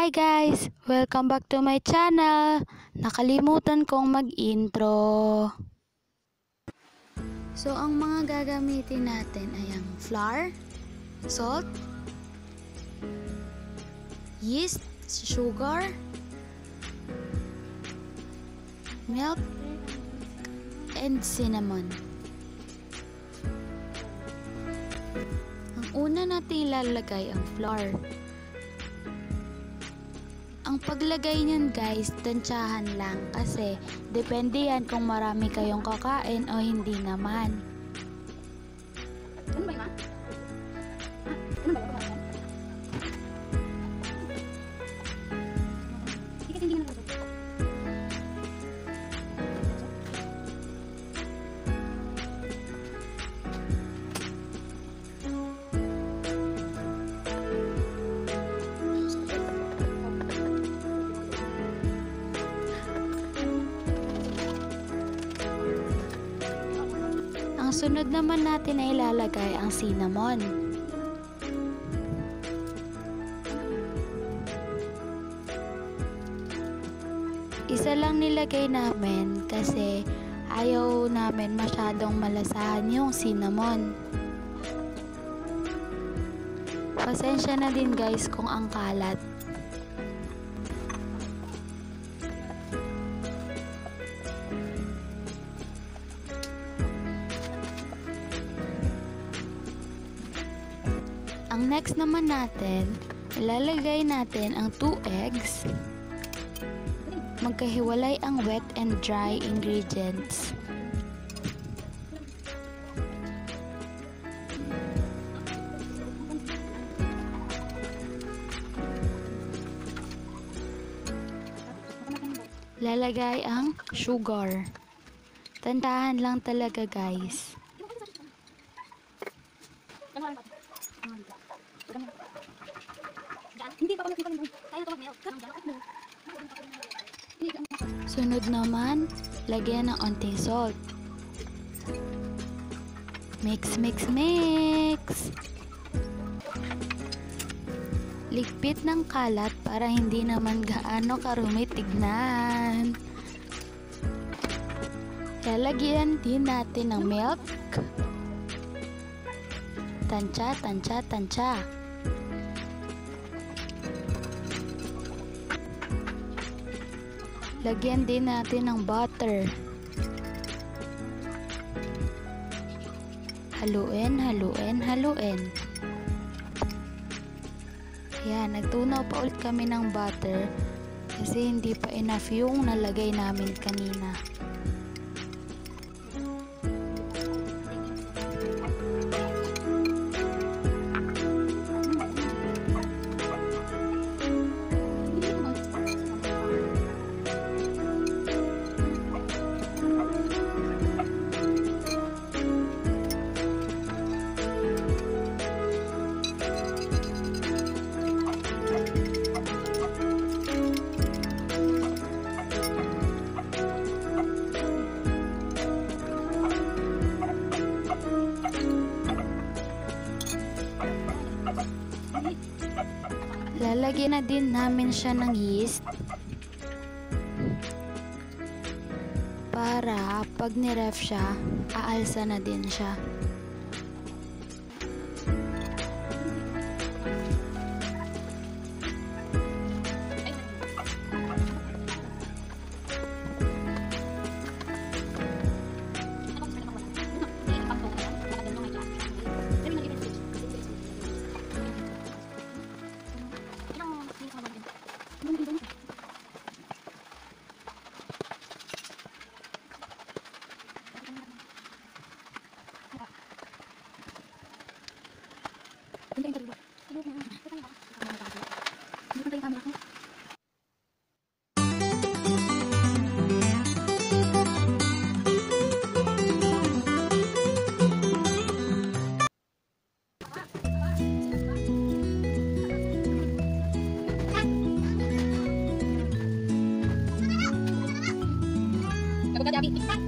Hi guys! Welcome back to my channel! Nakalimutan kong mag-intro. So, ang mga gagamitin natin ay ang flour, salt, yeast, sugar, milk, and cinnamon. Ang una natin ilalagay ang flour. Ang paglagay niyan guys, tansyahan lang kasi depende yan kung marami kayong kakain o hindi naman. Ano ba yun, ha? Ano ba yun? Hindi na naman. Ang sunod naman natin ay ilalagay ang cinnamon. Isa lang nilagay namin kasi ayaw namin masyadong malasahan yung cinnamon. Pasensya na din guys kung ang kalat. Ang next naman natin, ilalagay natin ang 2 eggs. Magkahiwalay ang wet and dry ingredients. Lalagay ang sugar. Tandahan lang talaga guys. Sunod naman, lagyan ng onting salt. Mix, mix, mix. Ligpit ng kalat para hindi naman gaano karumi tignan. Lalagyan din natin ng milk. Tansya, tansya, tansya. Lagyan din natin ng butter. Haluin, haluin, haluin. Yan, nagtunaw pa ulit kami ng butter kasi hindi pa enough yung nalagay namin kanina. Lalagyan na din namin siya ng yeast para pag niref siya, aalsa na din siya. Kapag